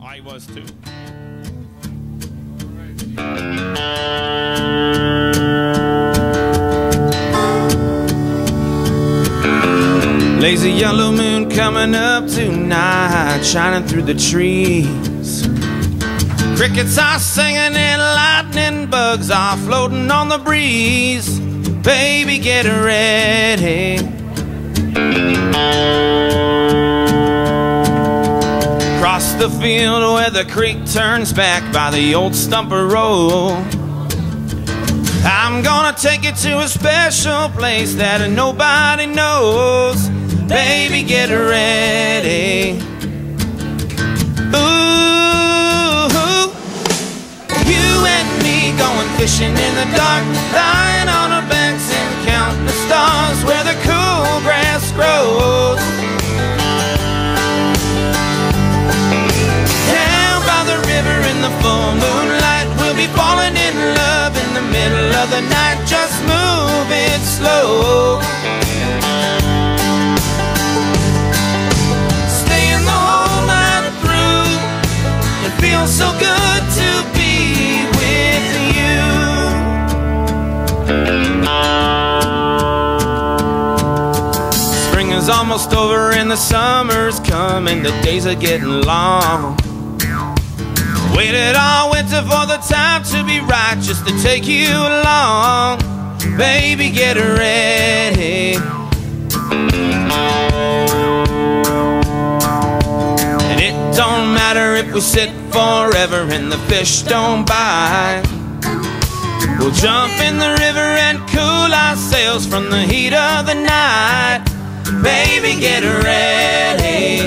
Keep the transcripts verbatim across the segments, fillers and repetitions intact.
I was too. Lazy yellow moon coming up tonight, shining through the trees. Crickets are singing and lightning bugs are floating on the breeze. Baby, get ready. Across the field where the creek turns back by the old stumper road, I'm gonna take you to a special place that nobody knows. Baby, get ready. Ooh, you and me going fishing in the dark, lying on our backs and counting the stars where the cool grass grows. Down by the river in the full moonlight, we'll be falling in love in the middle of the night. Just move it slow. Staying the whole night through. It feels so good to be with you. Spring is almost over and the summer's coming. The days are getting long. Waited all winter for the time to be right, just to take you along. Baby, get ready. And it don't matter if we sit forever and the fish don't bite. We'll jump in the river and cool ourselves from the heat of the night. Baby, get ready.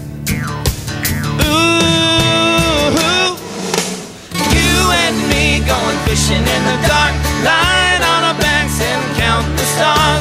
Ooh, you and me going fishing in the dark, lying on our backs and count the stars